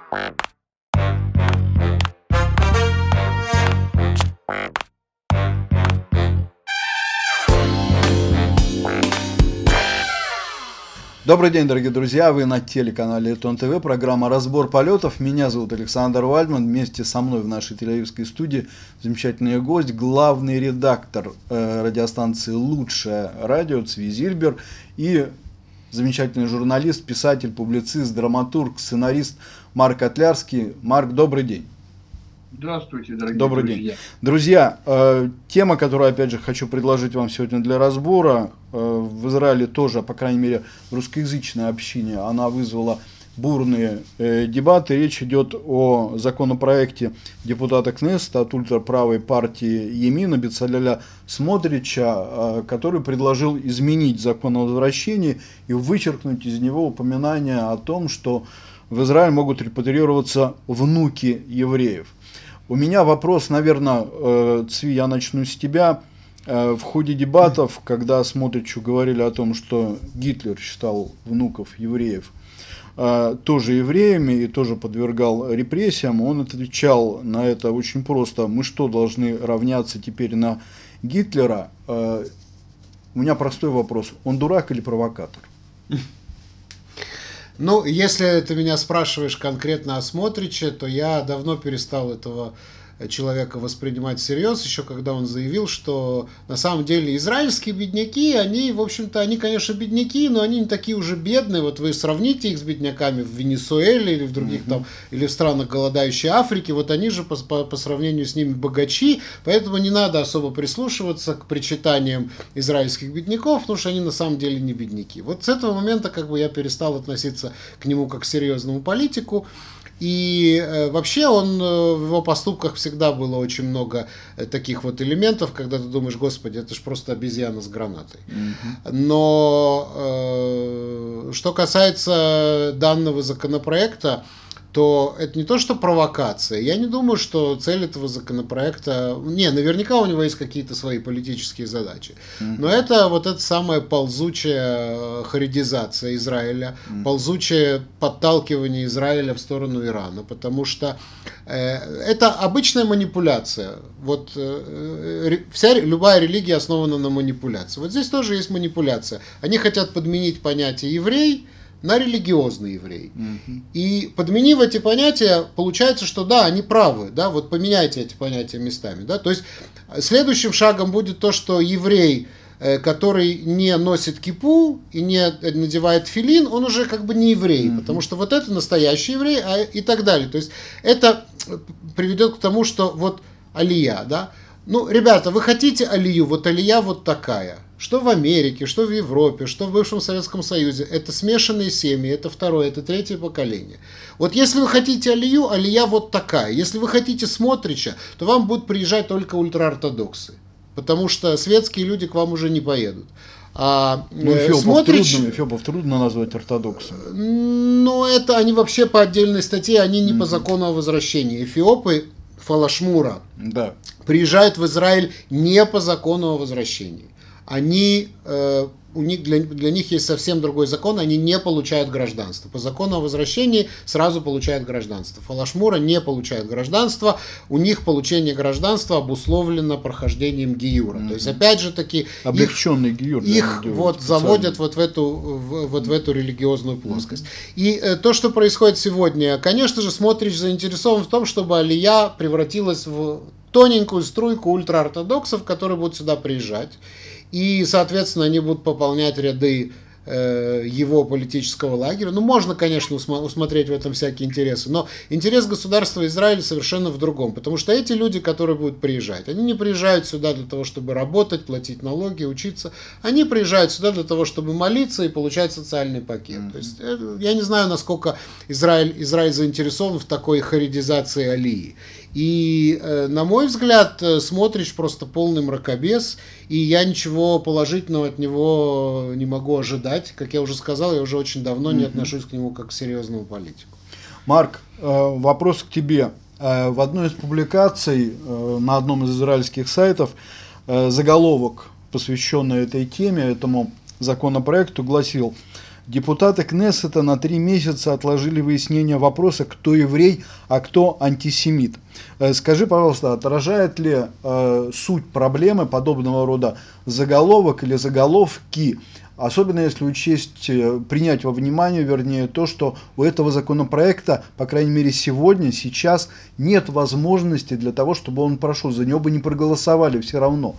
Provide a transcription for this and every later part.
Добрый день, дорогие друзья, вы на телеканале Эльтон ТВ, программа «Разбор полетов». Меня зовут Александр Вальдман, вместе со мной в нашей тель-авивской студии замечательный гость, главный редактор радиостанции «Лучшее радио» Цви Зильбер и замечательный журналист, писатель, публицист, драматург, сценарист Марк Котлярский. Марк, добрый день. Здравствуйте, дорогие Добрый друзья. день. Друзья, тема, которую, опять же, хочу предложить вам сегодня для разбора, в Израиле тоже, по крайней мере, в русскоязычной общине, она вызвала бурные дебаты. Речь идет о законопроекте депутата Кнессета от ультраправой партии Емина Бецалеля Смотрича, который предложил изменить закон о возвращении и вычеркнуть из него упоминание о том, что в Израиль могут репатриироваться внуки евреев. У меня вопрос, наверное, Цви, я начну с тебя. В ходе дебатов, когда Смотричу говорили о том, что Гитлер считал внуков евреев тоже евреями и тоже подвергал репрессиям, он отвечал на это очень просто: мы что, должны равняться теперь на Гитлера? У меня простой вопрос: он дурак или провокатор? Ну, если ты меня спрашиваешь конкретно о Смотриче, то я давно перестал этого человека воспринимать всерьез, еще когда он заявил, что на самом деле израильские бедняки, они, в общем-то, они, конечно, бедняки, но они не такие уже бедные. Вот вы сравните их с бедняками в Венесуэле или в других там, или в странах голодающей Африки, вот они же по сравнению с ними богачи, поэтому не надо особо прислушиваться к причитаниям израильских бедняков, потому что они на самом деле не бедняки. Вот с этого момента как бы я перестал относиться к нему как к серьезному политику. И вообще он, в его поступках всегда было очень много таких вот элементов, когда ты думаешь: господи, это же просто обезьяна с гранатой. Но что касается данного законопроекта, то это не то, что провокация. Я не думаю, что цель этого законопроекта... Не, наверняка у него есть какие-то свои политические задачи. Но это вот эта самая ползучая харидизация Израиля, ползучее подталкивание Израиля в сторону Ирана. Потому что это обычная манипуляция. Вот любая религия основана на манипуляции. Вот здесь тоже есть манипуляция. Они хотят подменить понятие «еврей» на религиозный еврей. И подменив эти понятия, получается, что да, они правы, да, вот поменяйте эти понятия местами, да, то есть следующим шагом будет то, что еврей, который не носит кипу и не надевает тфилин, он уже как бы не еврей, потому что вот это настоящий еврей, и так далее. То есть это приведет к тому, что вот алия, да, ну, ребята, вы хотите алию, вот алия вот такая. Что в Америке, что в Европе, что в бывшем Советском Союзе. Это смешанные семьи, это второе, это третье поколение. Вот если вы хотите алию, алия вот такая. Если вы хотите Смотрича, то вам будут приезжать только ультраортодоксы. Потому что светские люди к вам уже не поедут. Эфиопов трудно назвать ортодоксом. Ну, это они вообще по отдельной статье, они не по закону о возвращении. Эфиопы, фалашмура, приезжают в Израиль не по закону о возвращении. Для них есть совсем другой закон, они не получают гражданство. По закону о возвращении сразу получают гражданство. Фалашмура не получают гражданство, у них получение гражданства обусловлено прохождением гиюра. То есть, опять же таки, облегченный гиюр, их вот заводят вот в эту религиозную плоскость. И то, что происходит сегодня, конечно же, Смотрич заинтересован в том, чтобы алия превратилась в тоненькую струйку ультраортодоксов, которые будут сюда приезжать. И, соответственно, они будут пополнять ряды его политического лагеря. Ну, можно, конечно, усмотреть в этом всякие интересы, но интерес государства Израиль совершенно в другом, потому что эти люди, которые будут приезжать, они не приезжают сюда для того, чтобы работать, платить налоги, учиться, они приезжают сюда для того, чтобы молиться и получать социальный пакет. То есть, я не знаю, насколько Израиль заинтересован в такой харидизации алии. И, на мой взгляд, Смотрич просто полный мракобес, и я ничего положительного от него не могу ожидать. Как я уже сказал, я уже очень давно не отношусь к нему как к серьезному политику. Марк, вопрос к тебе. В одной из публикаций на одном из израильских сайтов заголовок, посвященный этой теме, этому законопроекту, гласил: Депутаты Кнессета на 3 месяца отложили выяснение вопроса, кто еврей, а кто антисемит. Скажи, пожалуйста, отражает ли суть проблемы подобного рода заголовок или заголовки, особенно если учесть, принять во внимание, вернее, то, что у этого законопроекта, по крайней мере сегодня, сейчас нет возможности для того, чтобы он прошел, за него бы не проголосовали все равно.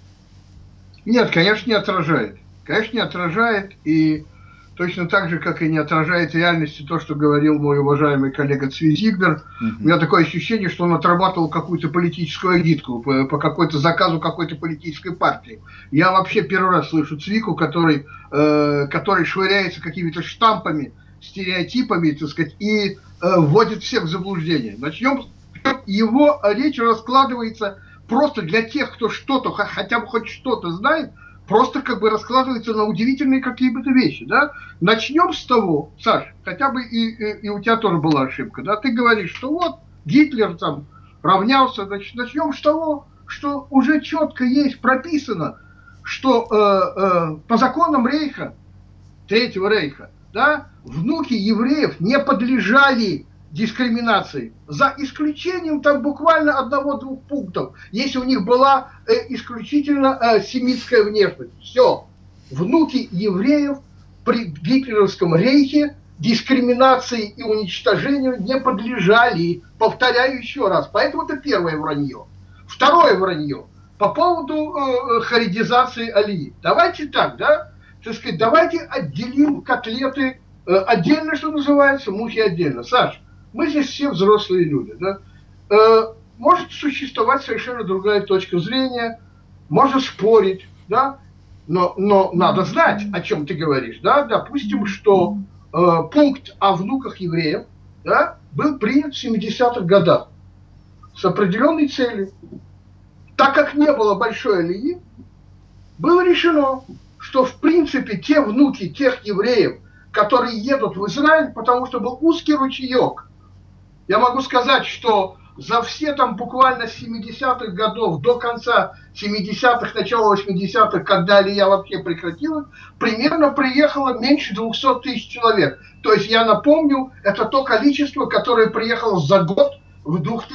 Нет, конечно, не отражает. Конечно, не отражает, и точно так же, как и не отражает реальности то, что говорил мой уважаемый коллега Цвизигнер. У меня такое ощущение, что он отрабатывал какую-то политическую агитку по какой-то заказу какой-то политической партии. Я вообще первый раз слышу Цвику, который швыряется какими-то штампами, стереотипами, так сказать, и вводит всех в заблуждение. Начнем. Его речь раскладывается просто для тех, кто что-то, хотя бы хоть что-то знает, просто как бы раскладывается на удивительные какие-то вещи, да. Начнем с того, Саш, хотя бы и у тебя тоже была ошибка, да, ты говоришь, что вот Гитлер там равнялся, значит, начнем с того, что уже четко есть прописано, что по законам Рейха, Третьего Рейха, да, внуки евреев не подлежали дискриминации, за исключением там буквально 1-2 пунктов, если у них была исключительно семитская внешность. Все. Внуки евреев при гитлеровском рейхе дискриминации и уничтожению не подлежали. Повторяю еще раз. Поэтому это первое вранье. Второе вранье. По поводу харидизации алии. Давайте так, да? Так сказать, давайте отделим котлеты отдельно, что называется, мухи отдельно. Саш, мы здесь все взрослые люди, да? Может существовать совершенно другая точка зрения, можно спорить, да? Но надо знать, о чем ты говоришь, да? Допустим, что пункт о внуках евреев, да, был принят в 70-х годах с определенной целью. Так как не было большой алии, было решено, что в принципе те внуки тех евреев, которые едут в Израиль, потому что был узкий ручеек. Я могу сказать, что за все там буквально 70-х годов до конца 70-х, начала 80-х, когда алия вообще прекратилась, примерно приехало меньше 200 тысяч человек. То есть я напомню, это то количество, которое приехало за год в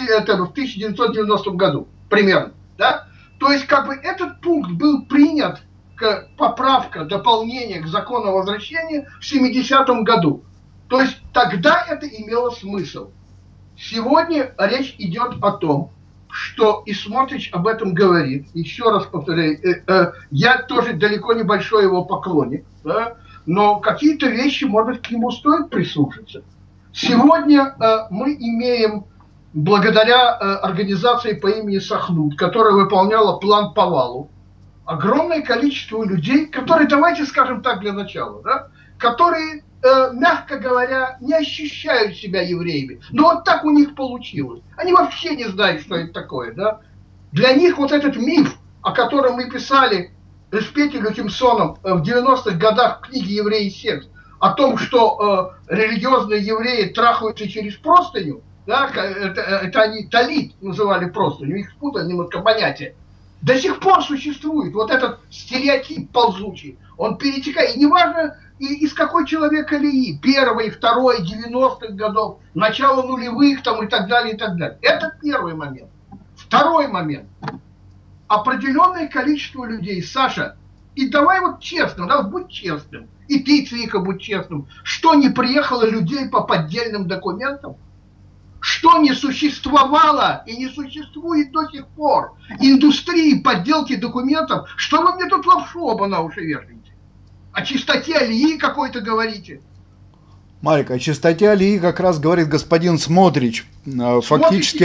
1990 году. Примерно. Да? То есть как бы этот пункт был принят, поправка, дополнение к закону о возвращении в 70-м году. То есть тогда это имело смысл. Сегодня речь идет о том, что и Смотрич об этом говорит. Еще раз повторяю, я тоже далеко не большой его поклонник, да, но какие-то вещи, может, к нему стоит прислушаться. Сегодня мы имеем, благодаря организации по имени Сахнут, которая выполняла план по валу, огромное количество людей, которые, давайте скажем так для начала, да, которые, мягко говоря, не ощущают себя евреями. Но вот так у них получилось. Они вообще не знают, что это такое. Да? Для них вот этот миф, о котором мы писали с Петей Лютимсоном в 90-х годах в книге «Евреи и секс», о том, что религиозные евреи трахаются через простыню, да, это они талит называли простыню, их спутали немножко понятия, до сих пор существует вот этот стереотип ползучий. Он перетекает. И неважно, из какой человек алии. Первый, второй, 90-х годов, начало нулевых там, и так далее, и так далее. Это первый момент. Второй момент. Определенное количество людей, Саша, и давай вот честно, да, будь честным. И ты, Цвика, будь честным. Что не приехало людей по поддельным документам? Что не существовало и не существует до сих пор индустрии подделки документов, что вы мне тут лапшу оба на уши вешаете? О чистоте алии какой-то говорите? Марик, о чистоте алии как раз говорит господин Смотрич. Фактически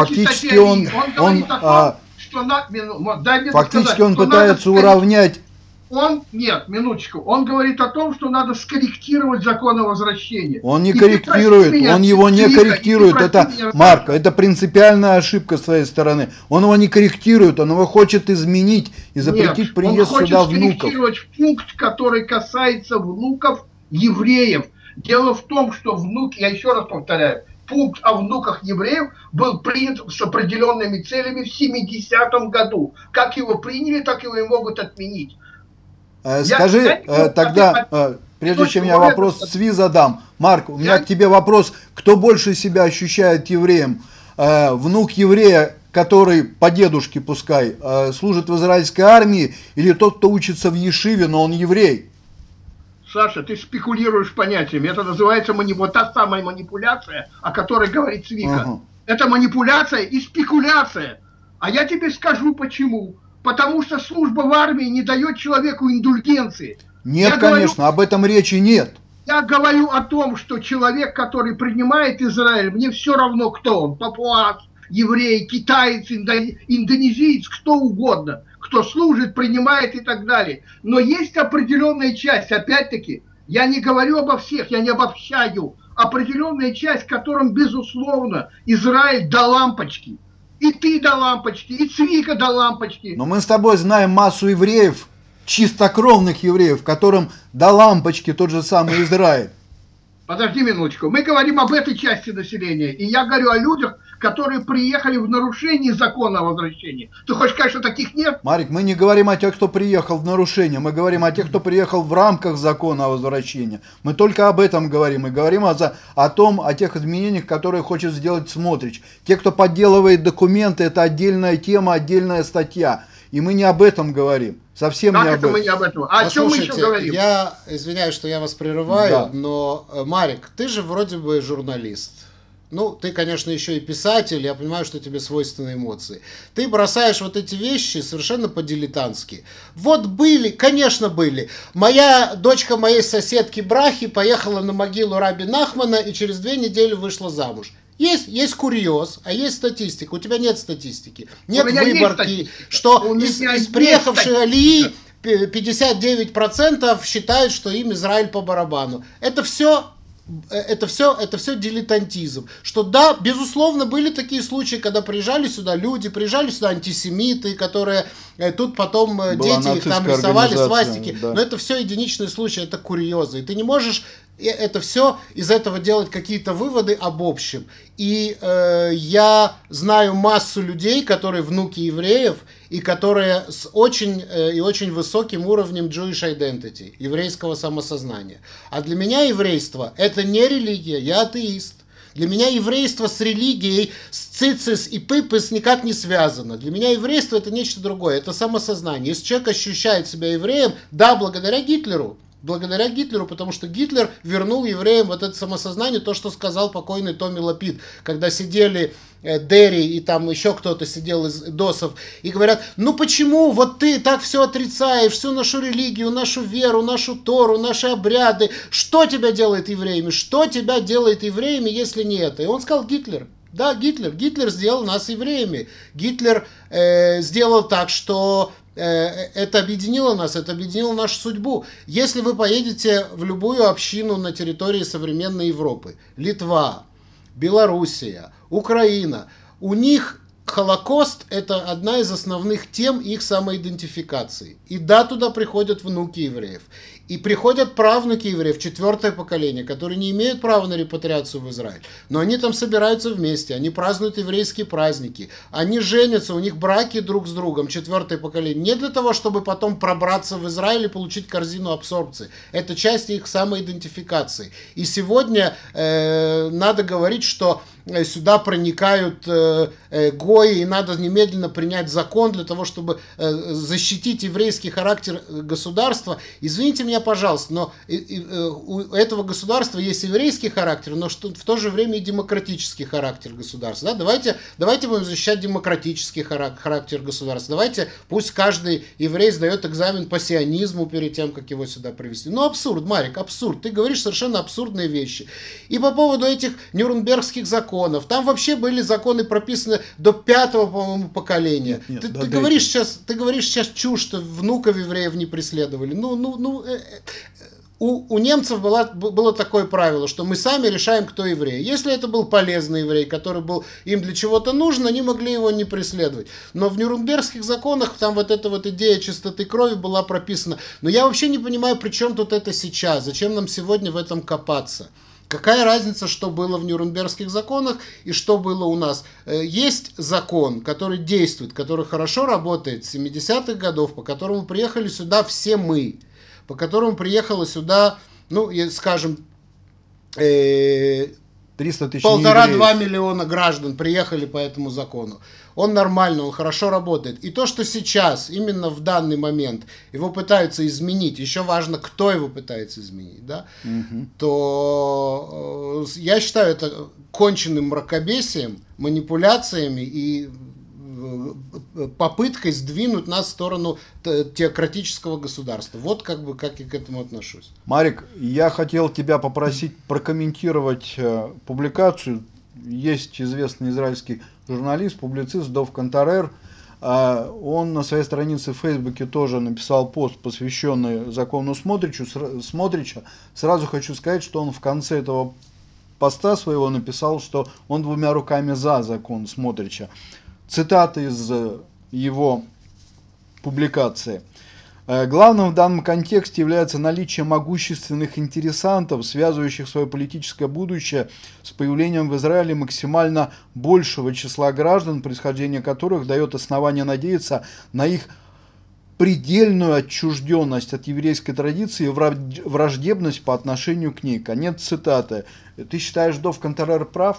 он пытается уравнять. Нет, минуточку, он говорит о том, что надо скорректировать закон о возвращении. Он не корректирует, он его не корректирует. Это, Марк, это принципиальная ошибка с твоей стороны. Он его не корректирует, он его хочет изменить и запретить приезд сюда внуков. Он хочет скорректировать пункт, который касается внуков евреев. Дело в том, что внуки, я еще раз повторяю, пункт о внуках евреев был принят с определенными целями в 70-м году. Как его приняли, так его и могут отменить. Скажи, тогда, прежде чем я вопрос Цви задам, Марк, у меня к тебе вопрос, кто больше себя ощущает евреем? Внук еврея, который по дедушке, пускай, служит в израильской армии, или тот, кто учится в Ешиве, но он еврей? Саша, ты спекулируешь понятиями. Это называется вот та самая манипуляция, о которой говорит Цвика. Это манипуляция и спекуляция. А я тебе скажу почему. Потому что служба в армии не дает человеку индульгенции. Нет, конечно, об этом речи нет. Я говорю о том, что человек, который принимает Израиль, мне все равно, кто он, папуас, еврей, китаец, индонезиец, кто угодно, кто служит, принимает и так далее. Но есть определенная часть, опять-таки, я не говорю обо всех, я не обобщаю, определенная часть, которым, безусловно, Израиль до лампочки. И ты до лампочки, и Цвика до лампочки. Но мы с тобой знаем массу евреев, чистокровных евреев, которым до лампочки тот же самый Израиль. Подожди минуточку. Мы говорим об этой части населения. И я говорю о людях, которые приехали в нарушении закона о возвращении. Ты хочешь сказать, что таких нет? Марик, мы не говорим о тех, кто приехал в нарушение. Мы говорим о тех, кто приехал в рамках закона о возвращении. Мы только об этом говорим. Мы говорим о тех изменениях, которые хочет сделать Смотрич. Те, кто подделывает документы, это отдельная тема, отдельная статья. И мы не об этом говорим. Совсем как не об этом. Мы не об этом? А о чем мы еще говорим? Я извиняюсь, что я вас прерываю, но, Марик, ты же вроде бы журналист. Ну, ты, конечно, еще и писатель, я понимаю, что тебе свойственны эмоции. Ты бросаешь вот эти вещи совершенно по-дилетантски. Вот были, конечно, были. Моя дочка моей соседки Брахи поехала на могилу Раби Нахмана и через 2 недели вышла замуж. Есть курьез, а есть статистика. У тебя нет статистики. Нет выборки, что из приехавшей Алии 59% считают, что им Израиль по барабану. Это все дилетантизм. Что да, безусловно, были такие случаи, когда приезжали сюда люди, приезжали сюда антисемиты, которые тут потом дети их там рисовали свастики. Да. Но это все единичные случаи, это курьезы. И ты не можешь это все из этого делать какие-то выводы об общем. И я знаю массу людей, которые внуки евреев, и которые с очень и очень высоким уровнем Jewish identity, еврейского самосознания. А для меня еврейство это не религия, я атеист. Для меня еврейство с религией, с цицис и пыпыс никак не связано. Для меня еврейство это нечто другое, это самосознание. Если человек ощущает себя евреем, да, благодаря Гитлеру, потому что Гитлер вернул евреям вот это самосознание, то, что сказал покойный Томми Лапид, когда сидели Дерри и там еще кто-то сидел из досов, и говорят, ну почему вот ты так все отрицаешь, всю нашу религию, нашу веру, нашу Тору, наши обряды, что тебя делает евреями, если не это? И он сказал Гитлер. Да, Гитлер сделал нас евреями. Гитлер сделал так, что это объединило нас, это объединило нашу судьбу. Если вы поедете в любую общину на территории современной Европы, Литва, Белоруссия, Украина, у них Холокост – это одна из основных тем их самоидентификации. И да, туда приходят внуки евреев. И приходят правнуки евреев, 4-е поколение, которые не имеют права на репатриацию в Израиль. Но они там собираются вместе, они празднуют еврейские праздники. Они женятся, у них браки друг с другом, 4-е поколение. Не для того, чтобы потом пробраться в Израиль и получить корзину абсорбции. Это часть их самоидентификации. И сегодня надо говорить, что сюда проникают гои, и надо немедленно принять закон для того, чтобы защитить еврейский характер государства. Извините меня, пожалуйста, но у этого государства есть еврейский характер, но в то же время и демократический характер государства. Да? Давайте будем защищать демократический характер государства. Давайте, пусть каждый еврей сдает экзамен по сионизму перед тем, как его сюда привезти. Ну, абсурд, Марик, абсурд. Ты говоришь совершенно абсурдные вещи. И по поводу этих нюрнбергских законов. Там вообще были законы прописаны до 5-го, по-моему, поколения. Ты говоришь сейчас чушь, что внуков евреев не преследовали. У немцев было такое правило, что мы сами решаем, кто еврей. Если это был полезный еврей, который был им для чего-то нужен, они могли его не преследовать. Но в нюрнбергских законах там вот эта вот идея чистоты крови была прописана. Но я вообще не понимаю, при чем тут это сейчас? Зачем нам сегодня в этом копаться? Какая разница, что было в Нюрнбергских законах и что было у нас? Есть закон, который действует, который хорошо работает с 70-х годов, по которому приехали сюда все мы, по которому приехало сюда ну, скажем, 300 тысяч 1,5-2 миллиона граждан приехали по этому закону. Он нормально, он хорошо работает. И то, что сейчас, именно в данный момент, его пытаются изменить, еще важно, кто его пытается изменить, да, то я считаю это конченным мракобесием, манипуляциями и попыткой сдвинуть нас в сторону теократического государства. Вот как я к этому отношусь. Марик, я хотел тебя попросить прокомментировать публикацию. Есть известный израильский журналист, публицист Дов Кантарер. Он на своей странице в Фейсбуке тоже написал пост, посвященный закону Смотрича. Сразу хочу сказать, что он в конце этого поста своего написал, что он 2 руками за закон Смотрича. Цитата из его публикации. Главным в данном контексте является наличие могущественных интересантов, связывающих свое политическое будущее с появлением в Израиле максимально большего числа граждан, происхождение которых дает основание надеяться на их предельную отчужденность от еврейской традиции и враждебность по отношению к ней. Конец цитаты. Ты считаешь, Дов Кантарер прав?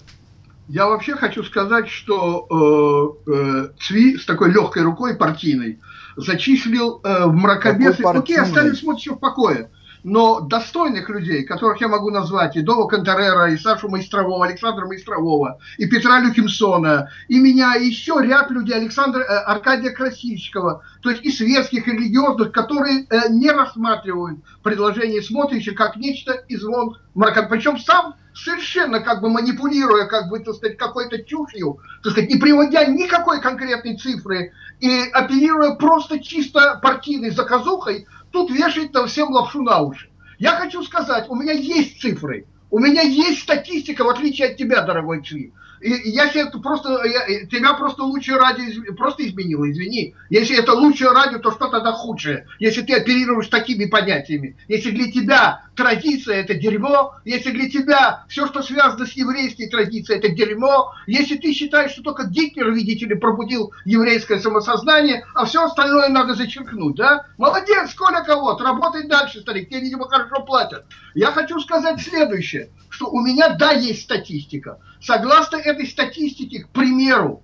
Я вообще хочу сказать, что Цви с такой легкой рукой партийной зачислил в мракобесы. Окей, оставим Смотрича в покое. Но достойных людей, которых я могу назвать, и Дова Кантарера, и Сашу Майстрового, Александра Майстрового, и Петра Люкимсона, и меня, и еще ряд людей, Аркадия Красильщикова, то есть и светских, и религиозных, которые не рассматривают предложение Смотрича как нечто из вон мрака. Причем сам совершенно как бы манипулируя, как бы, так сказать, какой-то чушью, так сказать, не приводя никакой конкретной цифры и оперируя просто чисто партийной заказухой, тут вешает там всем лапшу на уши. Я хочу сказать, у меня есть цифры, у меня есть статистика, в отличие от тебя, дорогой Цви. И я тебе тебя просто лучшее радио просто изменило, извини. Если это лучшее радио, то что тогда худшее? Если ты оперируешь такими понятиями. Если для тебя традиция – это дерьмо, если для тебя все, что связано с еврейской традицией – это дерьмо, если ты считаешь, что только Гитлер, видите ли, пробудил еврейское самосознание, а все остальное надо зачеркнуть, да? Молодец, Коля кого-то, работай дальше, старик, тебе, видимо, хорошо платят. Я хочу сказать следующее, что у меня, да, есть статистика. Согласно этой статистике, к примеру,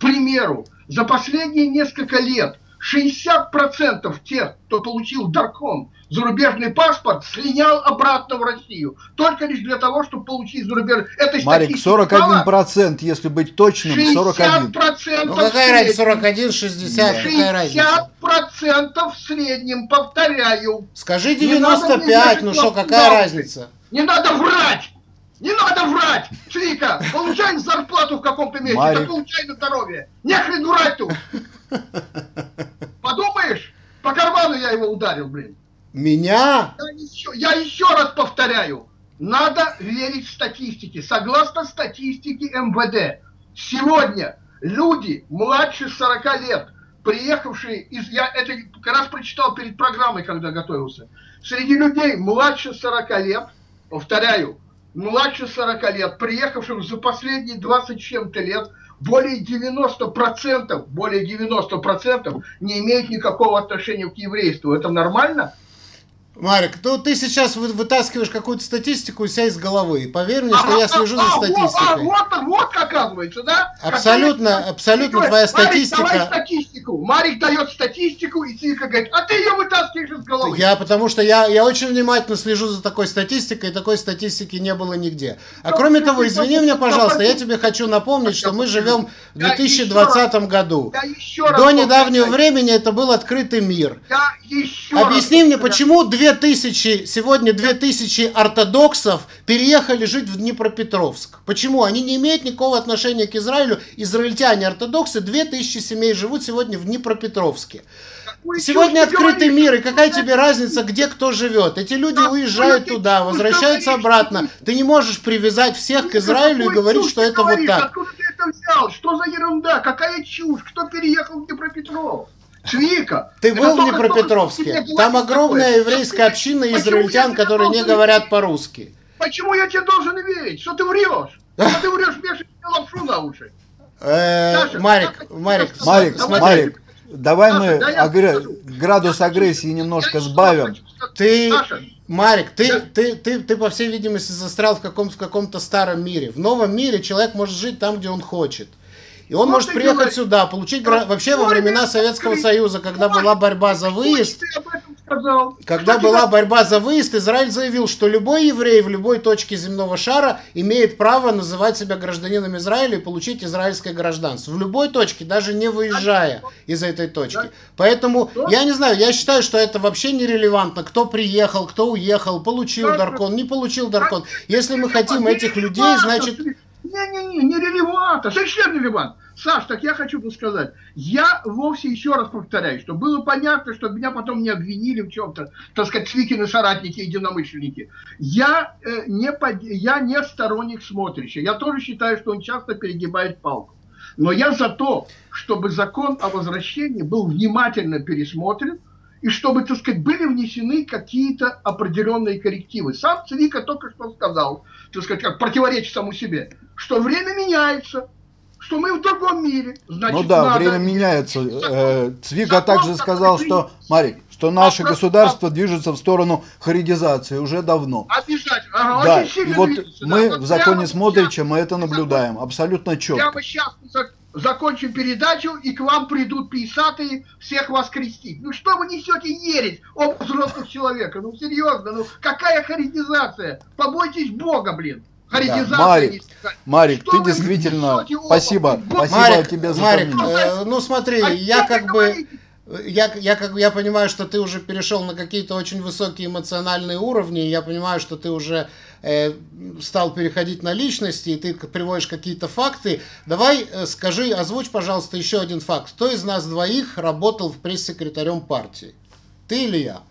за последние несколько лет 60% тех, кто получил даркон, зарубежный паспорт, слинял обратно в Россию. Только лишь для того, чтобы получить зарубежный... Марик, 41%, если быть точным, 41%. 60%. Ну какая разница, 41, 60, какая разница? 60% в среднем, повторяю. Скажи 95, ну что, какая разница? Не надо врать! Не надо врать! Цвика, получай зарплату в каком-то месте, да получай на здоровье. Нехрен врать тут! Подумаешь, по карману я его ударил, блин. Меня? Я еще раз повторяю. Надо верить статистике. Согласно статистике МВД, сегодня люди младше 40 лет, приехавшие из... Я это как раз прочитал перед программой, когда готовился. Среди людей младше 40 лет, повторяю, младше 40 лет, приехавших за последние 20 с чем-то лет, более 90% не имеют никакого отношения к еврейству. Это нормально? Марик, ну ты сейчас вытаскиваешь какую-то статистику у себя из головы. Поверь мне, что я слежу за статистикой. Вот оказывается, да? Абсолютно твоя статистика. Марик, давай статистику. Марик дает статистику, и Цвика говорит, а ты ее вытаскиваешь из головы. Потому что я очень внимательно слежу за такой статистикой, и такой статистики не было нигде. А кроме того, извини меня, пожалуйста, я тебе хочу напомнить, что мы живем в 2020 году. До недавнего времени это был открытый мир. Объясни мне, почему сегодня 2000 ортодоксов переехали жить в Днепропетровск. Почему? Они не имеют никакого отношения к Израилю. Израильтяне-ортодоксы, 2000 семей живут сегодня в Днепропетровске. Сегодня открытый мир, и какая тебе разница, где кто живет? Эти люди уезжают туда, возвращаются обратно. Ты не можешь привязать всех к Израилю и говорить, что это вот так. Откуда ты это взял? Что за ерунда? Какая чушь? Кто переехал в Днепропетровск? Цвика. Ты был в Днепропетровске? Там огромная еврейская община израильтян, которые не говорят по-русски. Почему я тебе должен верить? Что ты врешь? Что ты врешь, вешаешь лапшу на уши? Марик, давай мы градус агрессии немножко сбавим. Ты Марик, ты, по всей видимости, застрял в каком-то старом мире. В новом мире человек может жить там, где он хочет. И он может приехать сюда, получить... Вообще, во времена Советского Союза, когда была борьба за выезд... Когда была борьба за выезд, Израиль заявил, что любой еврей в любой точке земного шара имеет право называть себя гражданином Израиля и получить израильское гражданство. В любой точке, даже не выезжая из этой точки. Поэтому, я не знаю, я считаю, что это вообще нерелевантно. Кто приехал, кто уехал, получил даркон, не получил даркон. Если мы хотим этих людей, значит... Не релевантно. Зачем релевантно? Саш, так я хочу сказать, я вовсе, еще раз повторяю, что было понятно, что меня потом не обвинили в чем-то, так сказать, Цвикины соратники, единомышленники. Я не сторонник Смотрича. Я тоже считаю, что он часто перегибает палку. Но я за то, чтобы закон о возвращении был внимательно пересмотрен, и чтобы, так сказать, были внесены какие-то определенные коррективы. Сам Цвика только что сказал, так сказать, как противоречит саму себе, что время меняется, что мы в другом мире. Значит, ну да, время меняется. Цвика также сказал, что, Марик, что наше государство движется в сторону харидизации уже давно. Обязательно. Ага, да, и вот мы в законе Смотрича мы это наблюдаем абсолютно четко. Прямо сейчас закончим передачу, и к вам придут писатые всех вас крестить. Ну что вы несете ересь об взрослых человека? Ну серьезно, ну какая харидизация? Побойтесь Бога, блин. Да, Марик, ты действительно... Спасибо Марик, тебе за Марик, ну смотри, я понимаю, что ты уже перешел на какие-то очень высокие эмоциональные уровни, я понимаю, что ты уже стал переходить на личности, и ты приводишь какие-то факты. Давай скажи, озвучь, пожалуйста, еще один факт. Кто из нас двоих работал в пресс-секретарем партии? Ты или я?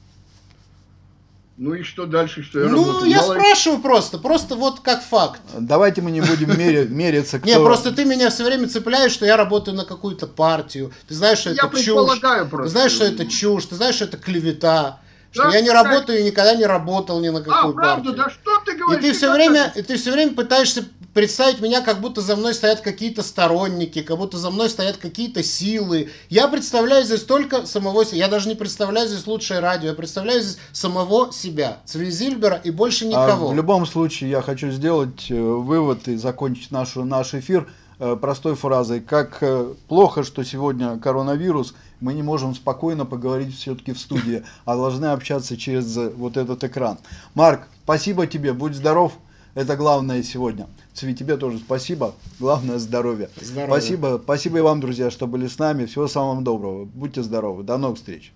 Ну и что дальше, что я работал? Ну, я спрашиваю просто вот как факт. Давайте мы не будем мериться, кто... Не, просто ты меня все время цепляешь, что я работаю на какую-то партию. Ты знаешь, что это чушь. Ты знаешь, что это чушь. Ты знаешь, что это клевета. Что я не работаю и никогда не работал ни на какую партию. Да что ты говоришь? И ты все время пытаешься представить меня, как будто за мной стоят какие-то сторонники, как будто за мной стоят какие-то силы. Я представляю здесь только самого себя. Я даже не представляю здесь лучшее радио. Я представляю здесь самого себя, Цви Зильбера, и больше никого. В любом случае я хочу сделать вывод и закончить наш эфир простой фразой. Как плохо, что сегодня коронавирус, мы не можем спокойно поговорить все-таки в студии, а должны общаться через вот этот экран. Марк, спасибо тебе, будь здоров, это главное сегодня. Цви, тебе тоже спасибо, главное здоровье. Спасибо и вам, друзья, что были с нами, всего самого доброго, будьте здоровы, до новых встреч.